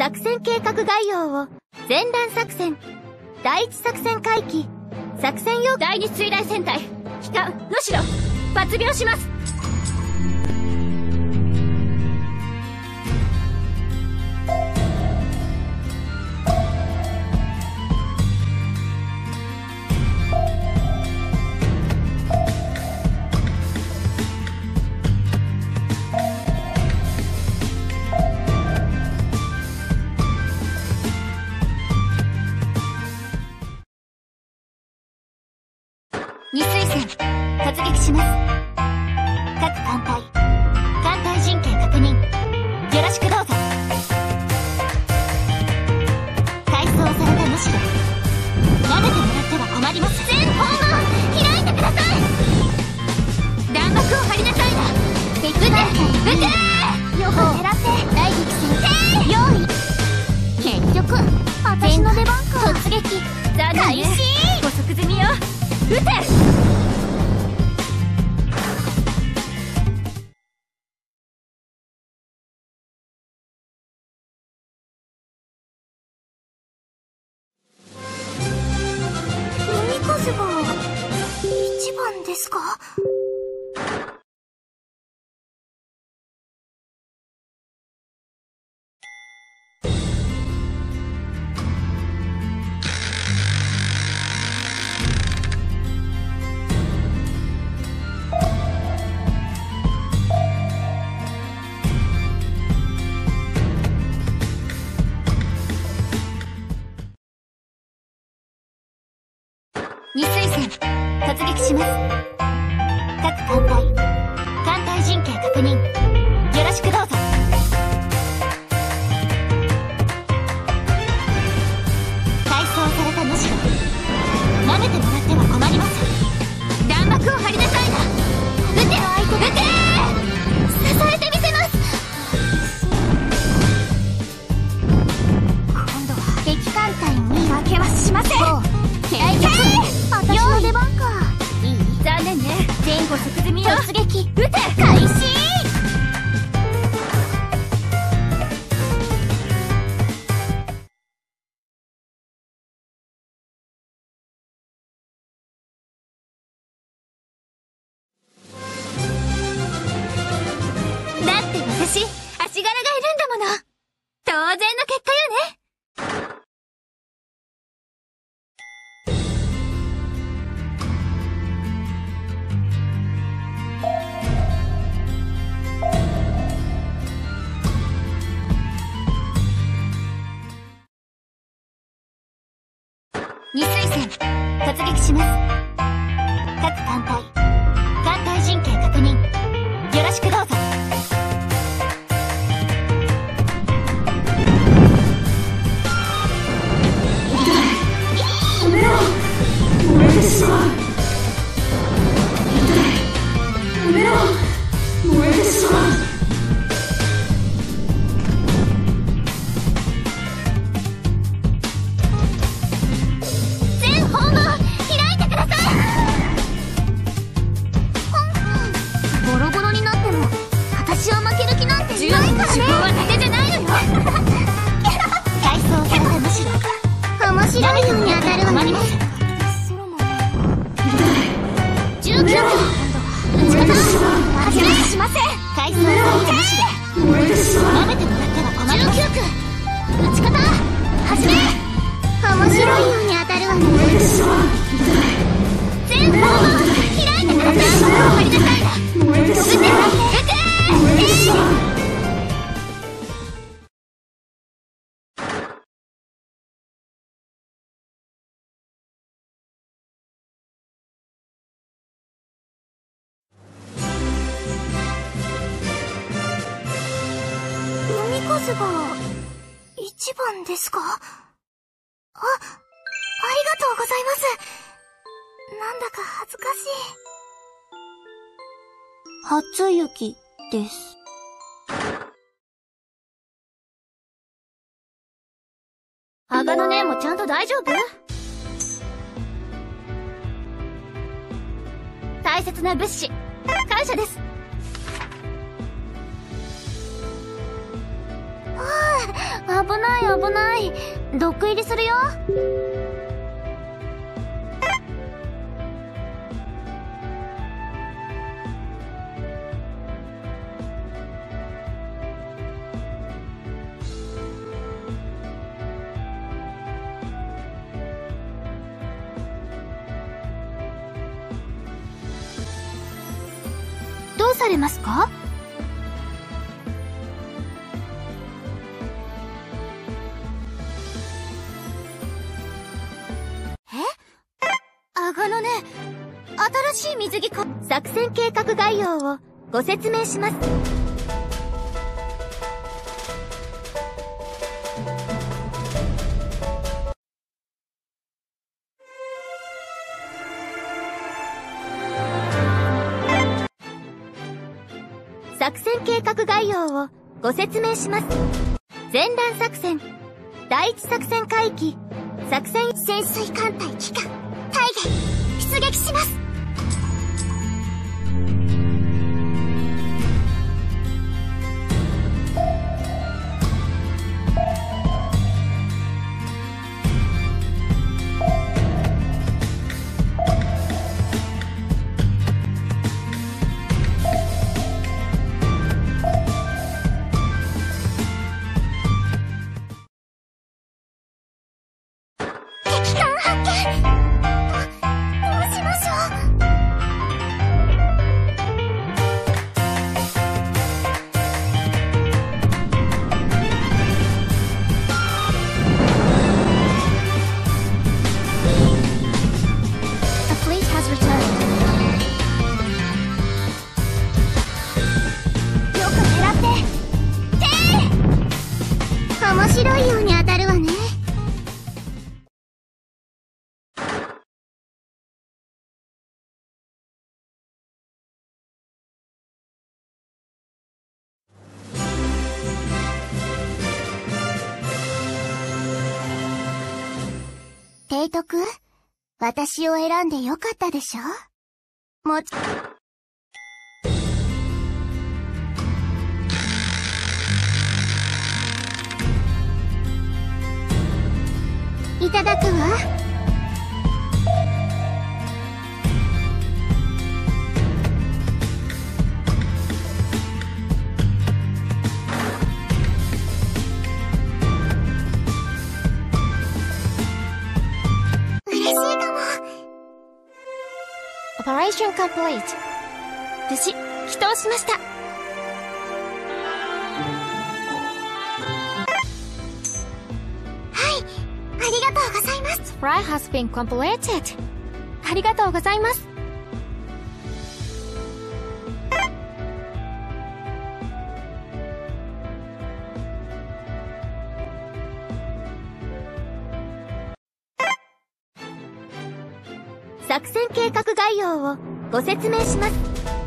作戦計画概要を前段作戦第一作戦回帰作戦用第二水雷戦隊機関能代抜病します。二水戦突撃します。各艦隊陣形確認よろしくどうぞ。改装された能代舐めてもらっては困ります。全方門開いてください。弾幕を張りなさいな。撃て予報狙って大撃戦用意。結局私の出番か。突撃開始。捕捉済みよ。撃て。海風が一番ですか？二水戦突撃します。各艦隊陣形確認よろしくどうぞ。改装された能代舐めてもらっては困ります。弾幕を張りなさいな。撃て支えてみせます。今度は敵艦隊に負けはしません。私の出番か。いい？残念ね。前後即済みよ。突撃撃て開始。だって私足柄がいるんだもの。当然の結果よね。二水戦突撃します。各艦隊陣形確認よろしくどうぞ。 やめろ。燃えてしまう。やめろ。燃えてしまう。 自分は盾じゃないのよ。改装された能代面白いように当たるわね。19分打ち方発令しません。改装された能代舐めてもらっては困る。19区打ち方始め。面白いように当たるわね。全方門開いてください。張りなさいな。撃て風が一番ですか？ありがとうございます。なんだか恥ずかしい。初雪です。鋼姉もちゃんと大丈夫？大切な物資感謝です。 危ない危ない。毒入りするよ。どうされますか？鋼ね、新しい水着か。作戦計画概要をご説明します。作戦計画概要をご説明します。前段作戦、第一作戦海域、作戦潜水艦隊機関、大下、出撃します。面白いように当たるわね。提督、私を選んでよかったでしょ？もちいただくわ。嬉しいかも。オペレーションコンプリート。無事、帰投しました。ありがとうございます。Fly has been completed. ありがとうございます。作戦計画概要をご説明します。